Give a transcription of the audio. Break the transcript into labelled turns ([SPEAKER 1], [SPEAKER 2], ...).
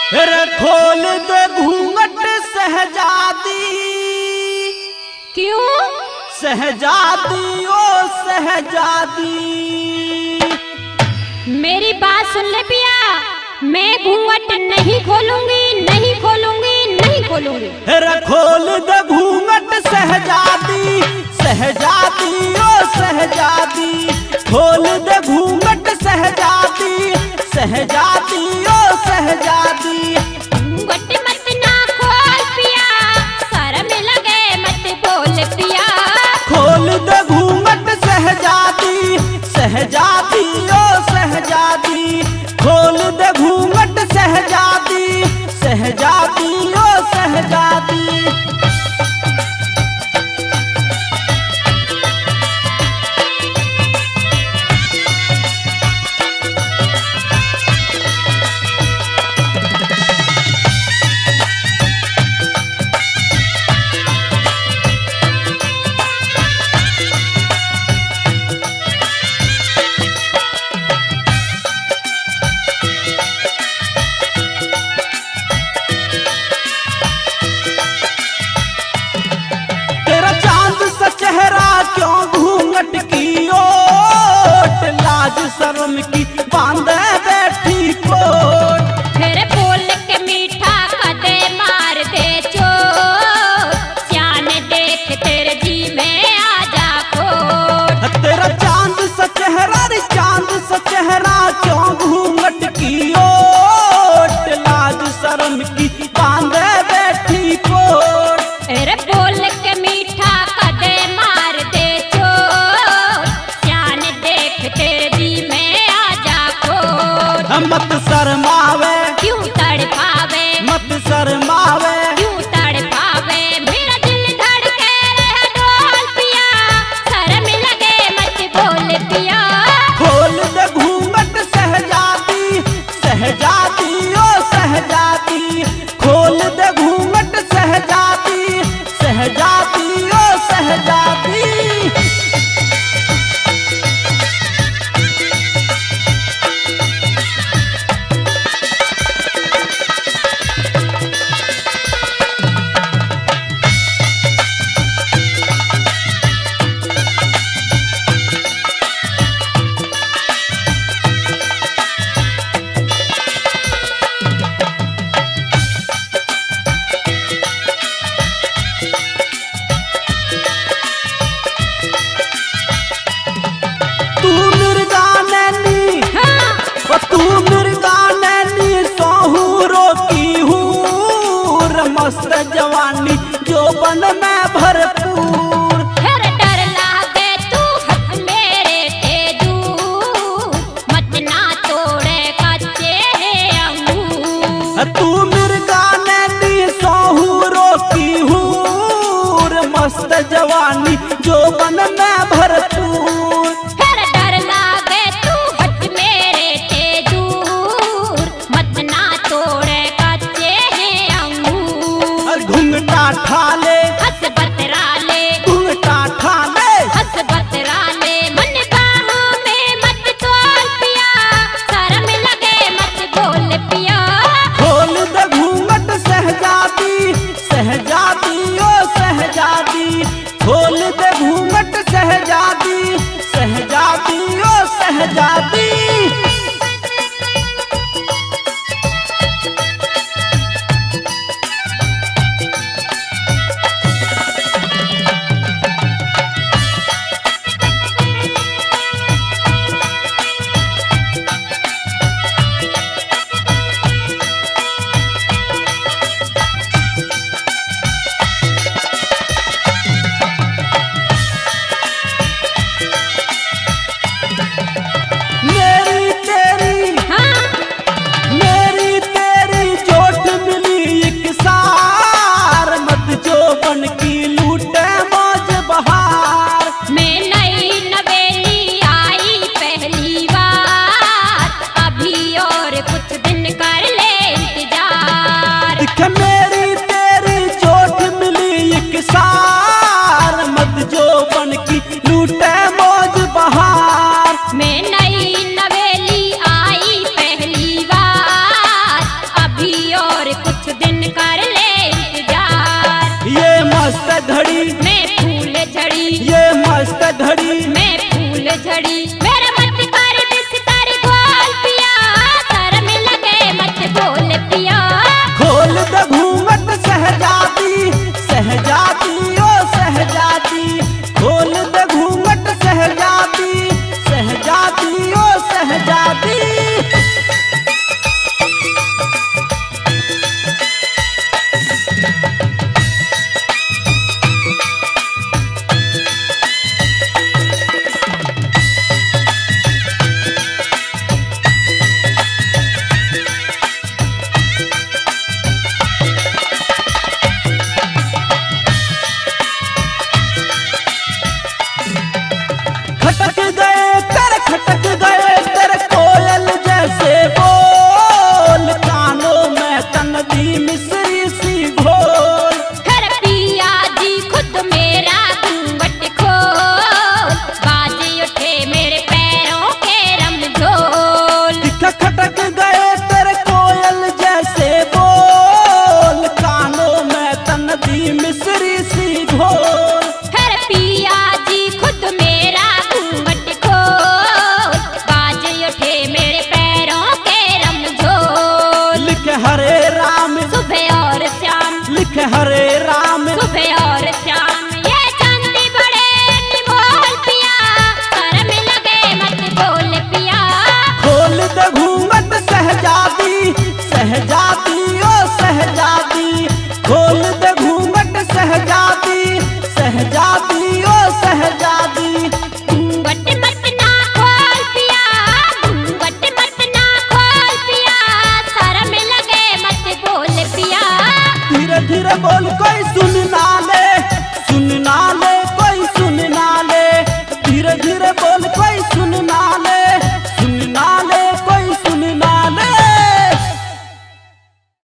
[SPEAKER 1] रे खोल दे घूंघट सहजादी।
[SPEAKER 2] क्यों?
[SPEAKER 1] सहजादी ओ सहजादी।
[SPEAKER 2] मेरी बात सुन ले पिया, मैं घूंघट नहीं खोलूंगी, नहीं खोलूंगी, नहीं खोलूंगी।
[SPEAKER 1] रे खोल दे घूंघट सहजादी। सहजादी ओ सहजादी। खोल दे घूंघट सहजादी। सहजादी ओ सहजादी।
[SPEAKER 2] घूंघट मत ना खोल पिया, शर्म लगे मत बोल पिया।
[SPEAKER 1] खोल दे घूंघट सहजादी। सहजादी ओ सहजादी। खोल दे घूंघट सहजादी। सहजादी ओ सहजादी। क्यों घूंघट की ओट, लाज शर्म की बांधे बैठी कोट।
[SPEAKER 2] फिर बोल के मीठा कदे मार दे चोट, सियान देख तेरे जी में आ जा खोट।
[SPEAKER 1] तेरा चांद सा चेहरा रे चांद सा चेहरा, क्यों घूंघट की ओट, लाज शर्म की बांधे बैठी कोट।
[SPEAKER 2] फिर बोल के मीठा कदे मार दे चोट, सियान देख तेरे जी में आ जा खोट।
[SPEAKER 1] मत शर्मावे
[SPEAKER 2] क्यों तड़पावे,
[SPEAKER 1] मत शर्मावे
[SPEAKER 2] क्यों तड़पावे। मेरा दिल धड़के रहे डोल पिया, शर्म लगे मत बोल पिया।
[SPEAKER 1] खोल दे घूंघट सहजादी। सहजादी ओ सहजादी। खोल दे घूंघट सहजादी। सहजादी ओ सहजादी। तू मिर्गा नैनी, तू मिर्गा नैनी, सोहूरो की हूर, मस्त जवानी जोबन में भरपूर।
[SPEAKER 2] फिर डर लागे तू हट मेरे से दूर, मत ना तोड़े कच्चे अंगूर।
[SPEAKER 1] तू मिर्गा नैनी सोहूरो की हूर, मस्त जवानी जोबन में भरपूर।
[SPEAKER 2] फिर डर लागे तू हट मेरे से दूर, मत ना तोड़े कच्चे अंगूर।
[SPEAKER 1] घुंघटा ठाले
[SPEAKER 2] हंस बतरा ले,
[SPEAKER 1] घुंघटा ठाले।
[SPEAKER 2] हंस बतरा ले, मन बाहों में मत तोल पिया, शर्म लगे मत बोल पिया।
[SPEAKER 1] खोल दे धीरे बोल कोई सुन ना ले।